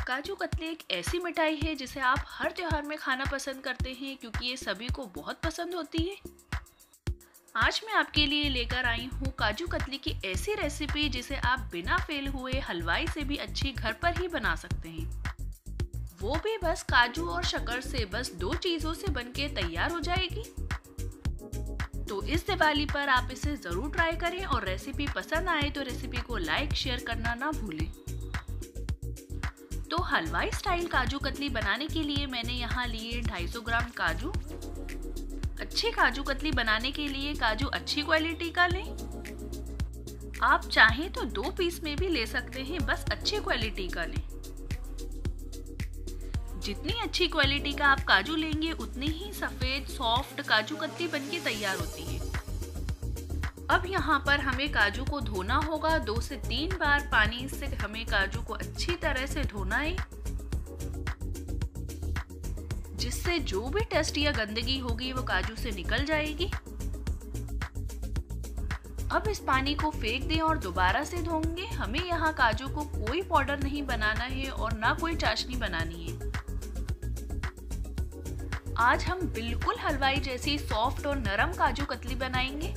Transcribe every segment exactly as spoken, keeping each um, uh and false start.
काजू कतली एक ऐसी मिठाई है जिसे आप हर त्योहार में खाना पसंद करते हैं क्योंकि ये सभी को बहुत पसंद होती है। आज मैं आपके लिए लेकर आई हूँ काजू कतली की ऐसी रेसिपी जिसे आप बिना फेल हुए हलवाई से भी अच्छी घर पर ही बना सकते हैं, वो भी बस काजू और शक्कर से। बस दो चीजों से बनके तैयार हो जाएगी। तो इस दिवाली पर आप इसे जरूर ट्राई करें और रेसिपी पसंद आए तो रेसिपी को लाइक शेयर करना ना भूलें। तो हलवाई स्टाइल काजू कतली बनाने के लिए मैंने यहाँ लिए दो सौ पचास ग्राम काजू। अच्छी काजू कतली बनाने के लिए काजू अच्छी क्वालिटी का लें। आप चाहें तो दो पीस में भी ले सकते हैं, बस अच्छी क्वालिटी का लें। जितनी अच्छी क्वालिटी का आप काजू लेंगे उतनी ही सफेद सॉफ्ट काजू कतली बनके तैयार होती है। अब यहाँ पर हमें काजू को धोना होगा। दो से तीन बार पानी से हमें काजू को अच्छी तरह से धोना है, जिससे जो भी डस्ट या गंदगी होगी वो काजू से निकल जाएगी। अब इस पानी को फेंक दें और दोबारा से धोएंगे। हमें यहाँ काजू को कोई पाउडर नहीं बनाना है और ना कोई चाशनी बनानी है। आज हम बिल्कुल हलवाई जैसी सॉफ्ट और नरम काजू कतली बनाएंगे।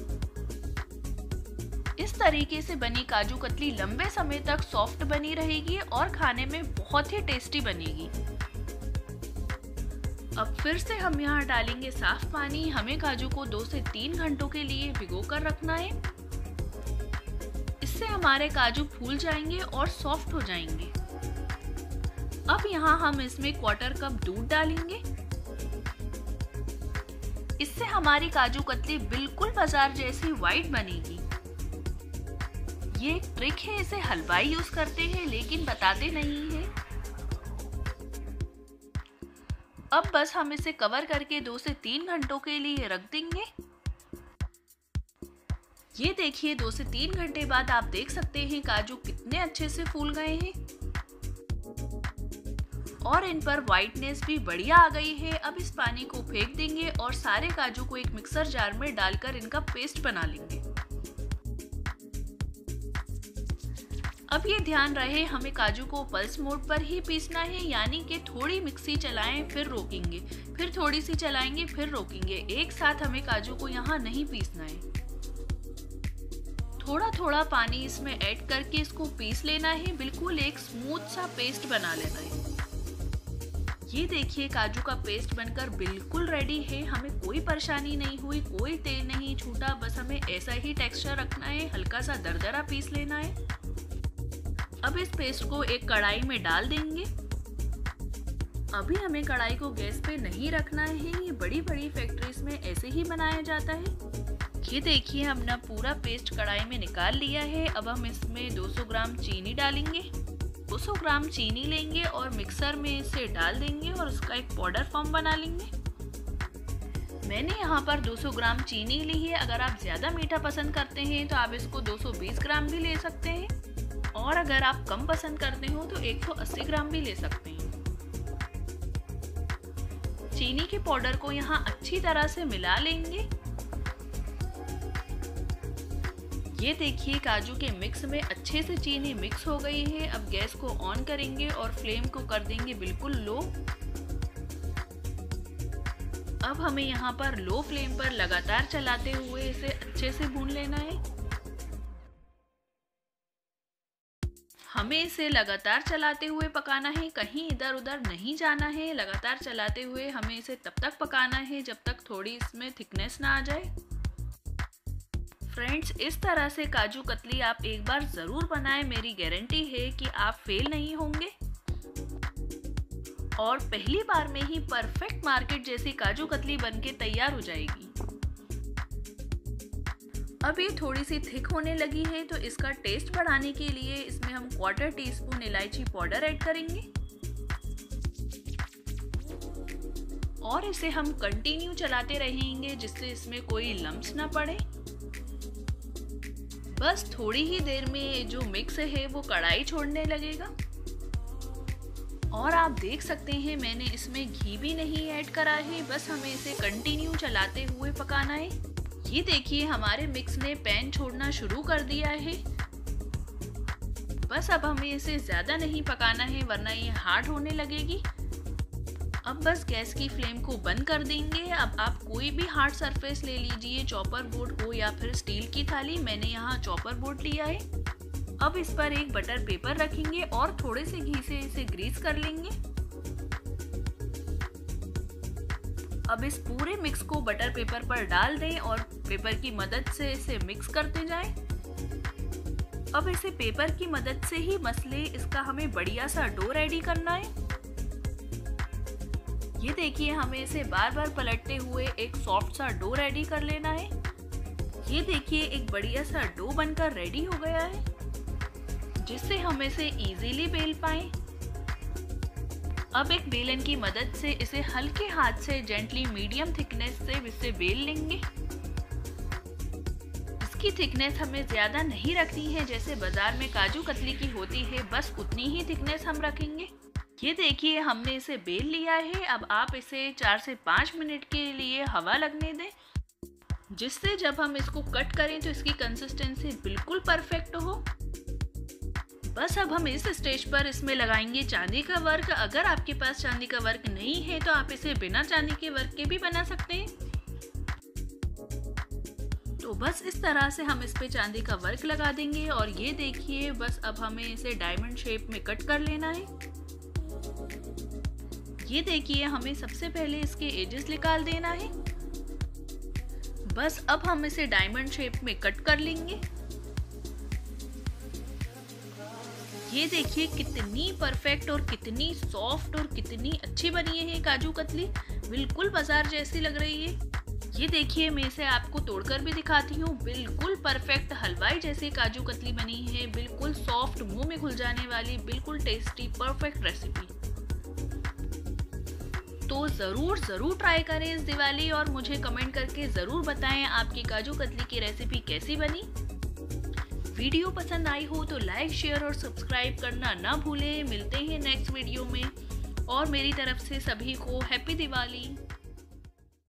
इस तरीके से बनी काजू कतली लंबे समय तक सॉफ्ट बनी रहेगी और खाने में बहुत ही टेस्टी बनेगी। अब फिर से हम यहाँ डालेंगे साफ पानी। हमें काजू को दो से तीन घंटों के लिए भिगो कर रखना है। इससे हमारे काजू फूल जाएंगे और सॉफ्ट हो जाएंगे। अब यहाँ हम इसमें क्वार्टर कप दूध डालेंगे। इससे हमारी काजू कतली बिल्कुल बाजार जैसी व्हाइट बनेगी। ये एक ट्रिक है, इसे हलवाई यूज करते हैं लेकिन बताते नहीं है। अब बस हम इसे कवर करके दो से तीन घंटों के लिए रख देंगे। ये देखिए, दो से तीन घंटे बाद आप देख सकते हैं काजू कितने अच्छे से फूल गए हैं और इन पर व्हाइटनेस भी बढ़िया आ गई है। अब इस पानी को फेंक देंगे और सारे काजू को एक मिक्सर जार में डालकर इनका पेस्ट बना लेंगे। अब ये ध्यान रहे, हमें काजू को पल्स मोड पर ही पीसना है, यानी कि थोड़ी मिक्सी चलाएं फिर रोकेंगे, फिर थोड़ी सी चलाएंगे फिर रोकेंगे। एक साथ हमें काजू को यहाँ नहीं पीसना है। थोड़ा थोड़ा पानी इसमें ऐड करके इसको पीस लेना है। बिल्कुल एक स्मूथ सा पेस्ट बना लेना है। ये देखिए, काजू का पेस्ट बनकर बिल्कुल रेडी है। हमें कोई परेशानी नहीं हुई, कोई तेल नहीं छूटा। बस हमें ऐसा ही टेक्सचर रखना है, हल्का सा दरदरा पीस लेना है। अब इस पेस्ट को एक कढ़ाई में डाल देंगे। अभी हमें कढ़ाई को गैस पे नहीं रखना है, ये बड़ी बड़ी फैक्ट्रीज में ऐसे ही बनाया जाता है। ये देखिए, हमने पूरा पेस्ट कढ़ाई में निकाल लिया है। अब हम इसमें दो सौ ग्राम चीनी डालेंगे। दो सौ ग्राम चीनी लेंगे और मिक्सर में इसे डाल देंगे और उसका एक पाउडर फॉर्म बना लेंगे। मैंने यहाँ पर दो सौ ग्राम चीनी ली है। अगर आप ज्यादा मीठा पसंद करते हैं तो आप इसको दो सौ बीस ग्राम भी ले सकते हैं और अगर आप कम पसंद करते हो तो एक सौ अस्सी ग्राम भी ले सकते हैं। चीनी के पाउडर को यहाँ अच्छी तरह से मिला लेंगे। ये देखिए, काजू के मिक्स में अच्छे से चीनी मिक्स हो गई है। अब गैस को ऑन करेंगे और फ्लेम को कर देंगे बिल्कुल लो। अब हमें यहाँ पर लो फ्लेम पर लगातार चलाते हुए इसे अच्छे से भून लेना है। हमें इसे लगातार चलाते हुए पकाना है, कहीं इधर उधर नहीं जाना है। लगातार चलाते हुए हमें इसे तब तक पकाना है जब तक थोड़ी इसमें थिकनेस ना आ जाए। फ्रेंड्स, इस तरह से काजू कतली आप एक बार जरूर बनाएं। मेरी गारंटी है कि आप फेल नहीं होंगे और पहली बार में ही परफेक्ट मार्केट जैसी काजू कतली बनके तैयार हो जाएगी। अब ये थोड़ी सी थिक होने लगी है तो इसका टेस्ट बढ़ाने के लिए इसमें हम क्वार्टर टी स्पून इलायची पाउडर ऐड करेंगे और इसे हम कंटिन्यू चलाते रहेंगे जिससे इसमें कोई लम्स ना पड़े। बस थोड़ी ही देर में जो मिक्स है वो कढ़ाई छोड़ने लगेगा और आप देख सकते हैं मैंने इसमें घी भी नहीं ऐड करा है। बस हमें इसे कंटिन्यू चलाते हुए पकाना है। ये देखिए, हमारे मिक्स ने पैन छोड़ना शुरू कर दिया है। बस अब हमें इसे ज़्यादा नहीं पकाना है वरना ये हार्ड होने लगेगी। अब बस गैस की फ्लेम को बंद कर देंगे। अब आप कोई भी हार्ड सरफेस ले लीजिए, चॉपर बोर्ड हो या फिर स्टील की थाली। मैंने यहाँ चॉपर बोर्ड लिया है। अब इस पर एक बटर पेपर रखेंगे और थोड़े से घी से इसे ग्रीस कर लेंगे। अब इस पूरे मिक्स को बटर पेपर पर डाल दें और पेपर की मदद से इसे मिक्स करते जाएं। अब इसे पेपर की मदद से ही मसले, इसका हमें बढ़िया सा डो रेडी करना है। ये देखिए, हमें इसे बार बार पलटते हुए एक सॉफ्ट सा डो रेडी कर लेना है। ये देखिए, एक बढ़िया सा डो बनकर रेडी हो गया है, जिससे हम इसे इजीली बेल पाएं। अब एक बेलन की मदद से इसे हल्के हाथ से जेंटली मीडियम थिकनेस से इसे बेल लेंगे। इसकी थिकनेस हमें ज्यादा नहीं रखनी है जैसे बाजार में काजू कतली की होती है, बस उतनी ही थिकनेस हम रखेंगे। ये देखिए, हमने इसे बेल लिया है। अब आप इसे चार से पाँच मिनट के लिए हवा लगने दें, जिससे जब हम इसको कट करें तो इसकी कंसिस्टेंसी बिल्कुल परफेक्ट हो। बस अब हम इस स्टेज पर इसमें लगाएंगे चांदी का वर्क। अगर आपके पास चांदी का वर्क नहीं है तो आप इसे बिना चांदी के वर्क के भी बना सकते हैं। तो बस इस तरह से हम इस पे चांदी का वर्क लगा देंगे और ये देखिए, बस अब हमें इसे डायमंड शेप में कट कर लेना है। ये देखिए, हमें सबसे पहले इसके एजेस निकाल देना है। बस अब हम इसे डायमंड शेप में कट कर लेंगे। ये देखिए कितनी परफेक्ट और कितनी सॉफ्ट और कितनी अच्छी बनी है ये काजू कतली, बिल्कुल बाजार जैसी लग रही है। ये देखिए, मैं इसे आपको तोड़कर भी दिखाती हूँ। बिल्कुल परफेक्ट हलवाई जैसी काजू कतली बनी है, बिल्कुल सॉफ्ट, मुंह में घुल जाने वाली, बिल्कुल टेस्टी परफेक्ट रेसिपी। तो ज़रूर ज़रूर ट्राई करें इस दिवाली और मुझे कमेंट करके ज़रूर बताएं आपकी काजू कतली की रेसिपी कैसी बनी। वीडियो पसंद आई हो तो लाइक, शेयर और सब्सक्राइब करना ना भूलें। मिलते हैं नेक्स्ट वीडियो में और मेरी तरफ से सभी को हैप्पी दिवाली।